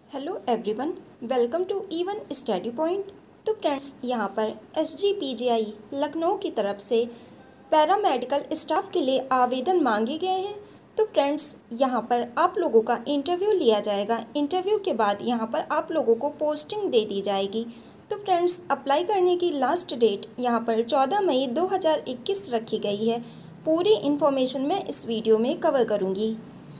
Hello everyone, welcome to even study point. तो friends, यहाँ पर SGPGI लखनऊ की तरफ से पैरामेडिकल स्टाफ के लिए आवेदन मांगे गए हैं। तो फ्रेंड्स, यहाँ पर आप लोगों का इंटरव्यू लिया जाएगा। इंटरव्यू के बाद यहाँ पर आप लोगों को पोस्टिंग दे दी जाएगी। तो फ्रेंड्स, अप्लाई करने की लास्ट डेट यहाँ पर 14 मई 2021 रखी गई है। पूरी इन्फॉर्मेशन मैं इस वीडियो में कवर करूँगी।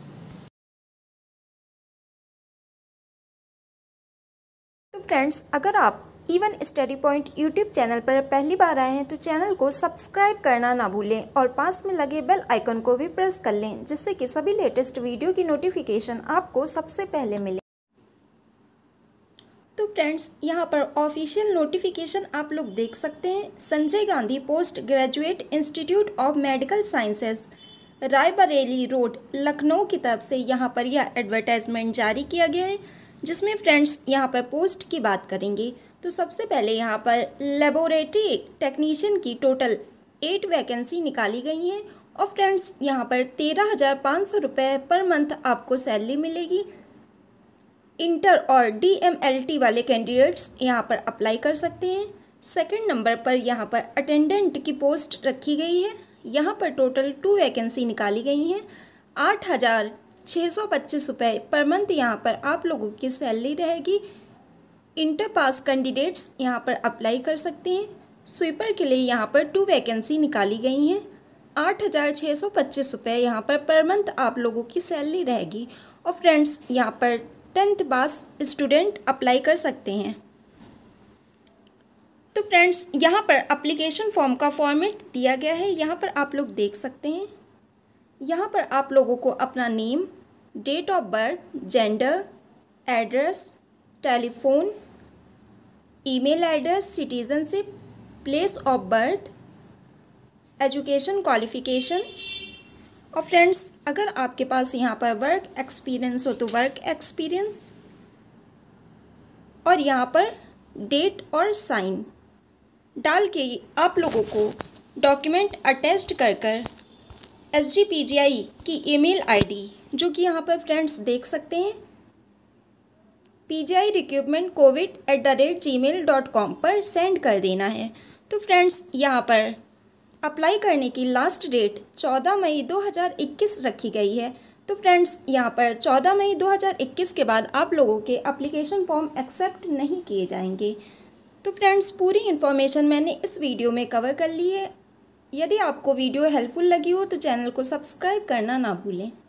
तो फ्रेंड्स, अगर आप even study point YouTube channel पर पहली बार आए हैं तो चैनल को सब्सक्राइब करना ना भूलें और पास में लगे बेल आइकन को भी प्रेस कर लें, जिससे कि सभी लेटेस्ट वीडियो की नोटिफिकेशन आपको सबसे पहले मिले। तो फ्रेंड्स, यहाँ पर ऑफिशियल नोटिफिकेशन आप लोग देख सकते हैं। Sanjay Gandhi post graduate institute of medical sciences, Raebareli road, Lucknow की तरफ से यहाँ पर यह एडवर्टाइजमेंट जारी किया गया है, जिसमें फ्रेंड्स यहाँ पर पोस्ट की बात करेंगे तो सबसे पहले यहाँ पर लेबोरेटरी टेक्नीशियन की टोटल 8 वैकेंसी निकाली गई हैं। और फ्रेंड्स, यहाँ पर 13,500 रुपये पर मंथ आपको सैलरी मिलेगी। इंटर और DMLT वाले कैंडिडेट्स यहाँ पर अप्लाई कर सकते हैं। सेकंड नंबर पर यहाँ पर अटेंडेंट की पोस्ट रखी गई है। यहाँ पर टोटल 2 वैकेंसी निकाली गई हैं। 8,625 रुपये पर मंथ यहाँ पर आप लोगों की सैलरी रहेगी। इंटर पास कैंडिडेट्स यहाँ पर अप्लाई कर सकते हैं। स्वीपर के लिए यहाँ पर 2 वैकेंसी निकाली गई हैं। 8,625 रुपये यहाँ पर मंथ आप लोगों की सैलरी रहेगी। और फ्रेंड्स, यहाँ पर 10th पास स्टूडेंट अप्लाई कर सकते हैं। तो फ्रेंड्स, यहाँ पर एप्लीकेशन फॉर्म का फॉर्मेट दिया गया है, यहाँ पर आप लोग देख सकते हैं। यहाँ पर आप लोगों को अपना name, date of birth, gender, address, telephone, email address, citizenship, place of birth, education qualification. और फ्रेंड्स, अगर आपके पास यहाँ पर वर्क एक्सपीरियंस हो तो वर्क एक्सपीरियंस, और यहाँ पर डेट और साइन डाल के आप लोगों को डॉक्यूमेंट अटैच्ड कर SGPGI की ईमेल आईडी, जो कि यहाँ पर फ्रेंड्स देख सकते हैं, pgirecruitmentcovid@gmail.com पर सेंड कर देना है। तो फ्रेंड्स, यहाँ पर अप्लाई करने की लास्ट डेट 14 मई 2021 रखी गई है। तो फ्रेंड्स, यहाँ पर 14 मई 2021 के बाद आप लोगों के एप्लीकेशन फॉर्म एक्सेप्ट नहीं किए जाएंगे। तो फ्रेंड्स, पूरी इन्फॉर्मेशन मैंने इस वीडियो में कवर कर ली है। यदि आपको वीडियो हेल्पफुल लगी हो तो चैनल को सब्सक्राइब करना ना भूलें।